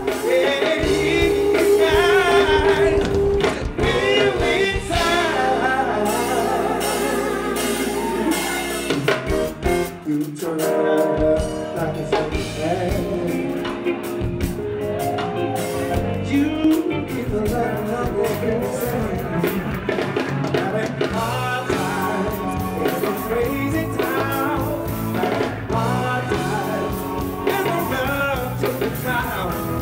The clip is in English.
You turn around like it's everything. You keep the love having hard times in a crazy town. Having hard times in the love to the town.